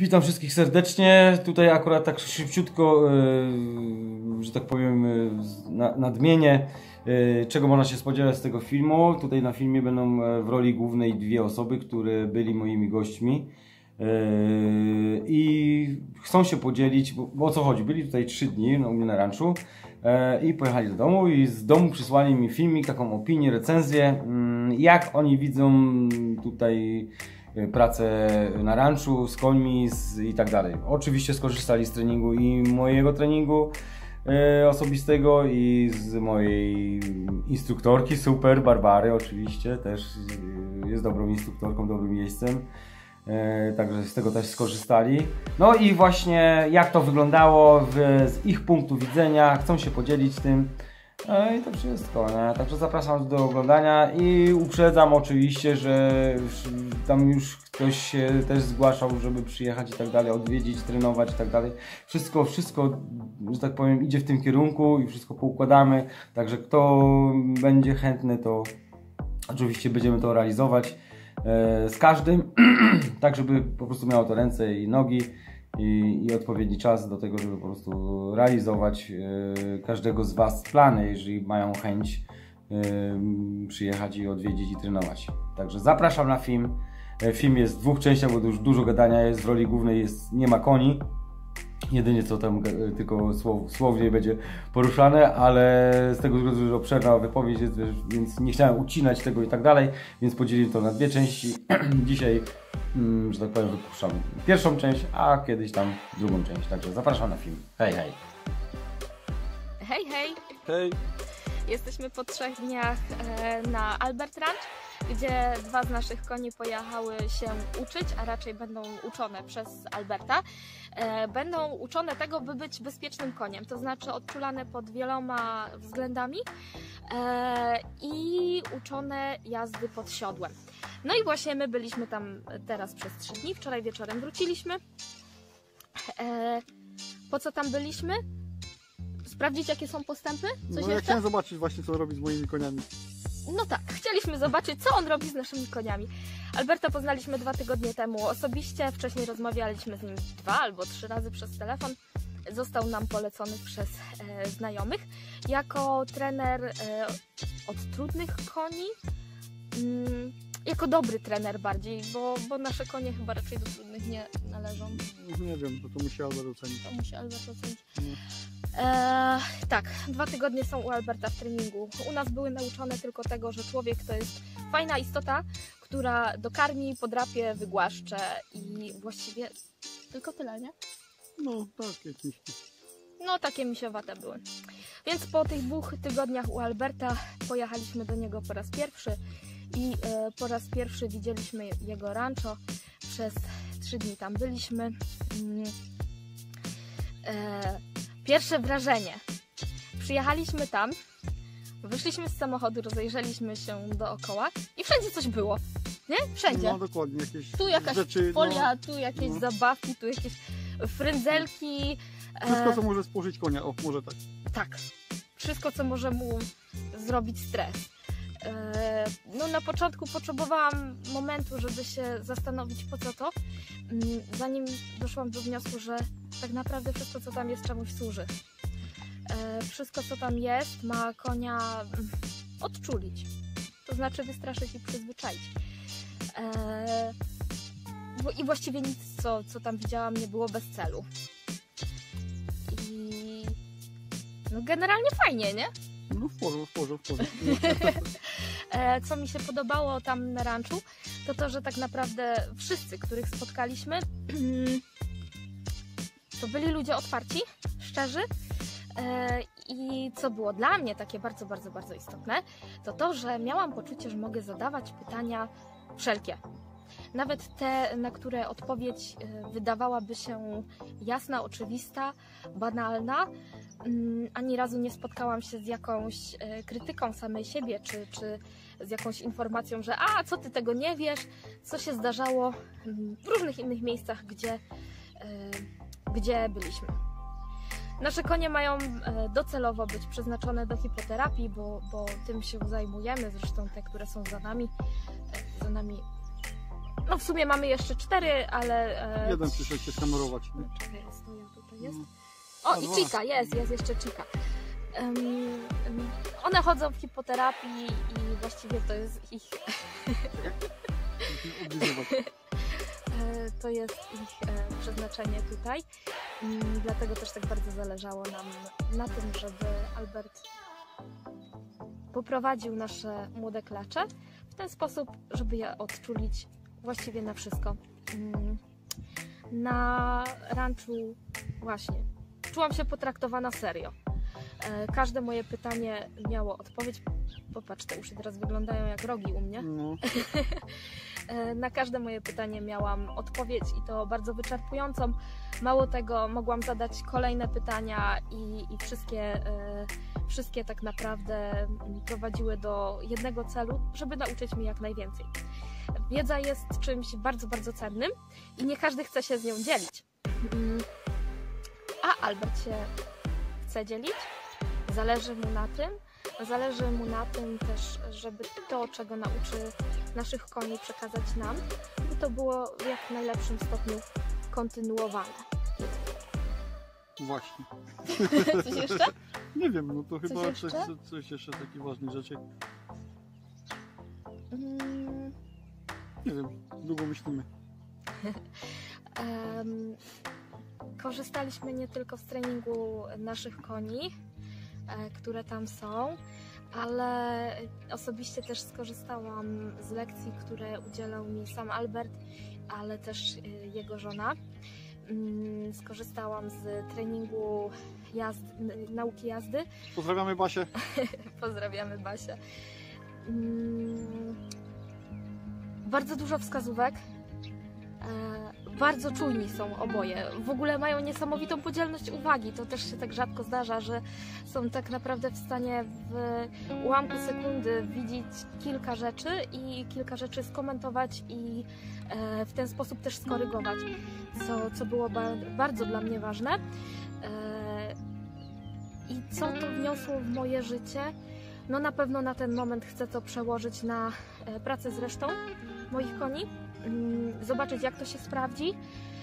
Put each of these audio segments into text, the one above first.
Witam wszystkich serdecznie. Tutaj akurat tak szybciutko, że tak powiem, nadmienię, czego można się spodziewać z tego filmu. Tutaj na filmie będą w roli głównej dwie osoby, które byli moimi gośćmi i chcą się podzielić, bo o co chodzi? Byli tutaj 3 dni u mnie na ranczu i pojechali do domu i z domu przysłali mi filmik, taką opinię, recenzję, jak oni widzą tutaj pracę na ranczu, z końmi i tak dalej. Oczywiście skorzystali z treningu i mojego treningu osobistego i z mojej instruktorki, super, Barbary oczywiście, też jest dobrą instruktorką, dobrym miejscem. Także z tego też skorzystali. No i właśnie jak to wyglądało z ich punktu widzenia, chcą się podzielić tym. No i to wszystko, nie? Także zapraszam do oglądania i uprzedzam oczywiście, że tam już ktoś się też zgłaszał, żeby przyjechać i tak dalej, odwiedzić, trenować i tak dalej. Wszystko, że tak powiem, idzie w tym kierunku i wszystko poukładamy. Także kto będzie chętny, to oczywiście będziemy to realizować z każdym, tak żeby po prostu miało to ręce i nogi. I odpowiedni czas do tego, żeby po prostu realizować każdego z Was plany, jeżeli mają chęć przyjechać i odwiedzić i trenować. Także zapraszam na film. Film jest w 2 częściach, bo już dużo gadania jest. W roli głównej nie ma koni. Jedynie co tam tylko słownie będzie poruszane, ale z tego względu, że obszerna wypowiedź jest, więc nie chciałem ucinać tego i tak dalej, więc podzieliłem to na 2 części. Dzisiaj, że tak powiem, wypuszczam pierwszą część, a kiedyś tam drugą część. Także zapraszam na film. Hej, hej. Hej, hej. Hej. Jesteśmy po 3 dniach na Albert Ranch, gdzie 2 z naszych koni pojechały się uczyć, a raczej będą uczone przez Alberta. Będą uczone tego, by być bezpiecznym koniem, to znaczy odczulane pod wieloma względami i uczone jazdy pod siodłem. No i właśnie my byliśmy tam teraz przez 3 dni, wczoraj wieczorem wróciliśmy. Po co tam byliśmy? Sprawdzić, jakie są postępy? Coś ja chciałem zobaczyć właśnie, co robi z moimi koniami. No tak, chcieliśmy zobaczyć, co on robi z naszymi koniami. Alberta poznaliśmy 2 tygodnie temu osobiście, wcześniej rozmawialiśmy z nim 2 albo 3 razy przez telefon. Został nam polecony przez znajomych jako trener od trudnych koni. Jako dobry trener bardziej, bo nasze konie chyba raczej do trudnych nie należą. Nie wiem, bo to musi Albert ocenić. To musi Albert ocenić. Tak, 2 tygodnie są u Alberta w treningu. U nas były nauczone tylko tego, że człowiek to jest fajna istota, która dokarmi, podrapie, wygłaszcze i właściwie tylko tyle, nie? No, tak, jakieś. No, takie misiowate były. Więc po tych 2 tygodniach u Alberta pojechaliśmy do niego po raz pierwszy i po raz pierwszy widzieliśmy jego rancho. Przez 3 dni tam byliśmy. Pierwsze wrażenie. Przyjechaliśmy tam, wyszliśmy z samochodu, rozejrzeliśmy się dookoła i wszędzie coś było. Nie? Wszędzie. No dokładnie, jakieś tu jakaś rzeczy, folia, tu jakieś zabawki, tu jakieś frędzelki. Wszystko, co może spłożyć konia, o, może tak. Tak. Wszystko, co może mu zrobić stres. No na początku potrzebowałam momentu, żeby się zastanowić, po co to, zanim doszłam do wniosku, że tak naprawdę wszystko, co tam jest, czemuś służy. Wszystko, co tam jest, ma konia odczulić, to znaczy wystraszyć i przyzwyczaić. I właściwie nic, co tam widziałam, nie było bez celu. I no generalnie fajnie, nie? No w porządku. Co mi się podobało tam na ranczu, to że tak naprawdę wszyscy, których spotkaliśmy, to byli ludzie otwarci, szczerzy i co było dla mnie takie bardzo, bardzo, bardzo istotne, to że miałam poczucie, że mogę zadawać pytania wszelkie. Nawet te, na które odpowiedź wydawałaby się jasna, oczywista, banalna. Ani razu nie spotkałam się z jakąś krytyką samej siebie, czy z jakąś informacją, że co ty tego nie wiesz, co się zdarzało w różnych innych miejscach, gdzie byliśmy. Nasze konie mają docelowo być przeznaczone do hipoterapii, bo tym się zajmujemy, zresztą te, które są za nami No w sumie mamy jeszcze 4, ale... Jeden przyszedł się skamerować. Nie? Czekaj, stoją tutaj jest. No. O, A, i dwa. Chica, jest jeszcze Chica. One chodzą w hipoterapii i właściwie to jest ich... Oblizywać. To jest ich przeznaczenie tutaj. Dlatego też tak bardzo zależało nam na tym, żeby Albert poprowadził nasze młode klacze w ten sposób, żeby je odczulić właściwie na wszystko. Na ranczu właśnie czułam się potraktowana serio. Każde moje pytanie miało odpowiedź. Popatrz, te uszy teraz wyglądają jak rogi u mnie. No. Na każde moje pytanie miałam odpowiedź i to bardzo wyczerpującą. Mało tego, mogłam zadać kolejne pytania i wszystkie tak naprawdę prowadziły do jednego celu, żeby nauczyć mnie jak najwięcej. Wiedza jest czymś bardzo, bardzo cennym i nie każdy chce się z nią dzielić. A Albert się chce dzielić, zależy mu na tym. Zależy mu na tym też, żeby to, czego nauczy naszych koni, przekazać nam, by to było w jak najlepszym stopniu kontynuowane. Właśnie. Coś jeszcze? Nie wiem, no to chyba jeszcze? coś jeszcze takich ważnych rzeczy. Mm, Nie wiem, długo myślimy. Korzystaliśmy nie tylko z treningu naszych koni, które tam są, ale osobiście też skorzystałam z lekcji, które udzielał mi sam Albert, ale też jego żona. Skorzystałam z treningu nauki jazdy. Pozdrawiamy Basię. Pozdrawiamy Basię. Bardzo dużo wskazówek. Bardzo czujni są oboje. W ogóle mają niesamowitą podzielność uwagi. To też się tak rzadko zdarza, że są tak naprawdę w stanie w ułamku sekundy widzieć kilka rzeczy i kilka rzeczy skomentować i w ten sposób też skorygować, co było bardzo dla mnie ważne. I co to wniosło w moje życie? No na pewno na ten moment chcę to przełożyć na pracę z resztą moich koni. Zobaczyć, jak to się sprawdzi.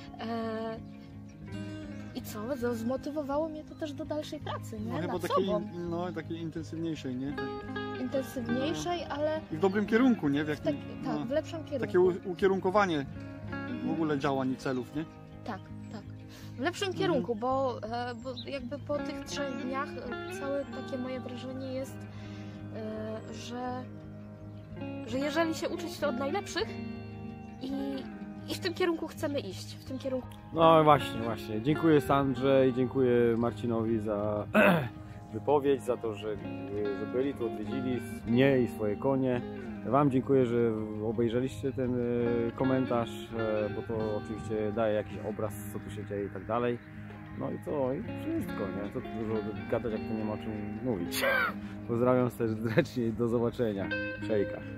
I co? Zmotywowało mnie to też do dalszej pracy, nie? No chyba Nad takiej, sobą. no, takiej intensywniejszej, nie? Intensywniejszej, ale I w dobrym kierunku, nie? W tak, jakim, tak, w lepszym kierunku. takie ukierunkowanie w ogóle działań i celów, nie? Tak, tak. W lepszym kierunku, bo jakby po tych 3 dniach całe takie moje wrażenie jest, że jeżeli się uczyć, to od najlepszych i w tym kierunku chcemy iść. W tym kierunku. No właśnie. Dziękuję Sandrze i dziękuję Marcinowi za wypowiedź, za to, że byli tu, odwiedzili mnie i swoje konie. Wam dziękuję, że obejrzeliście ten komentarz, bo to oczywiście daje jakiś obraz, co tu się dzieje i tak dalej. No i co? I wszystko, nie? Co tu dużo gadać, jak tu nie ma o czym mówić. Pozdrawiam serdecznie i do zobaczenia. Hejka.